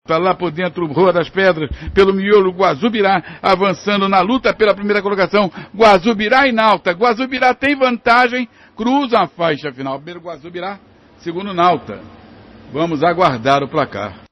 lá por dentro, Rua das Pedras, pelo miolo, Guazubirá, avançando na luta pela primeira colocação, Guazubirá e Nauta. Guazubirá tem vantagem, cruza a faixa final. Primeiro Guazubirá, segundo Nauta. Vamos aguardar o placar.